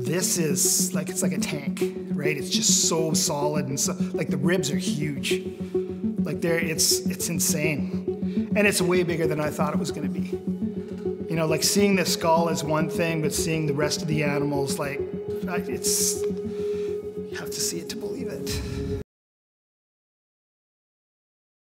this is like, it's like a tank, right? It's just so solid and so, like the ribs are huge. Like it's insane. And it's way bigger than I thought it was gonna be. You know, like seeing the skull is one thing, but seeing the rest of the animals, like, you have to see it to believe it.